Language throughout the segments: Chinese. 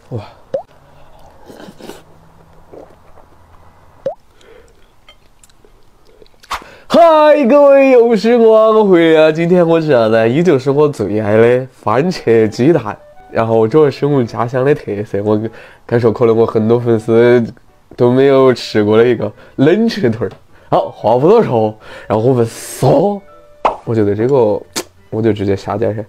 哇！嗨，各位，又是我回来了。今天我吃啥子？依旧是我最爱的番茄鸡蛋。然后主要是我们家乡的特色，我敢说可能我很多粉丝都没有吃过的一个冷吃腿儿。好，话不多说，然后我们嗦，我觉得这个我就直接下点噻。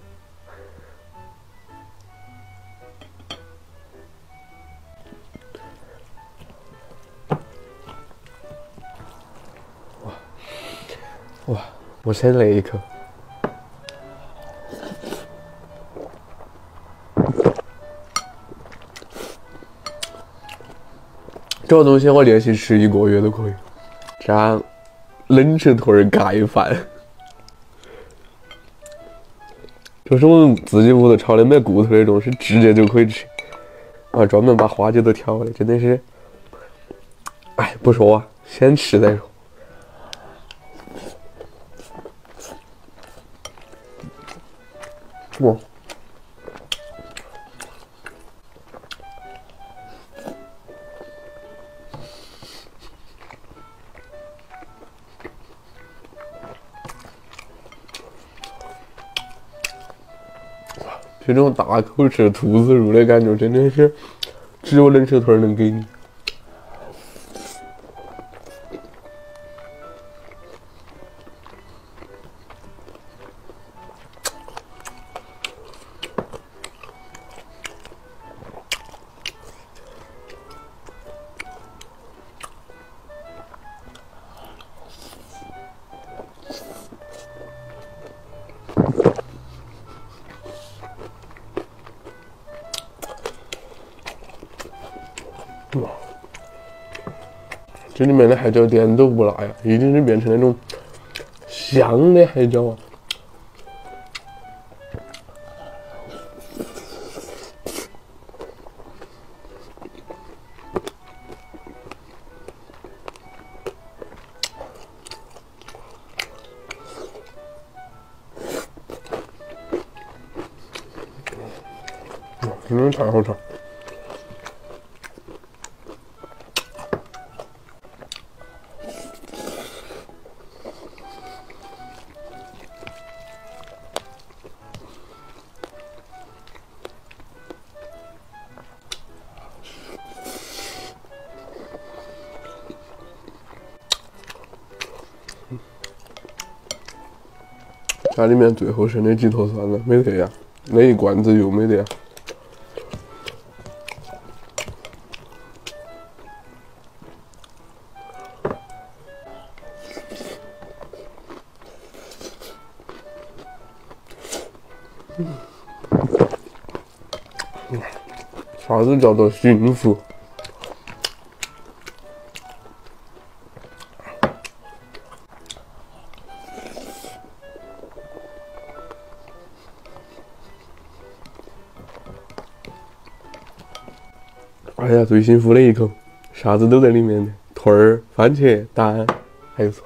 哇，我先来一口。这个东西我连续吃1个月都可以。这样冷吃腿儿盖饭，就是我们自己屋头炒的，没骨头那种，是直接就可以吃。啊，专门把花椒都调了，真的是，哎，不说啊，先吃再说。哇！这种大口吃兔子肉的感觉，真的是只有冷吃腿能给你。哇，这里面的海椒点都不辣呀，已经是变成那种香的海椒啊。真的太好吃。家里面最后剩的几坨蒜了，没得呀，那一罐子油没得呀。啥子叫做幸福？哎呀，最幸福的一口，啥子都在里面的，腿儿、番茄、蛋，还有蒜。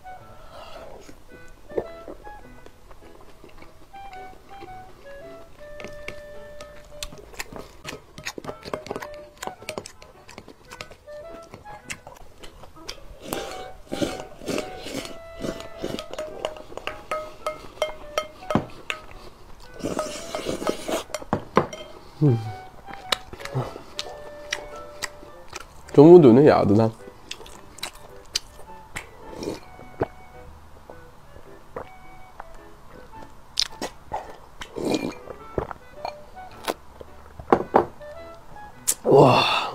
中午炖的鸭子汤，哇！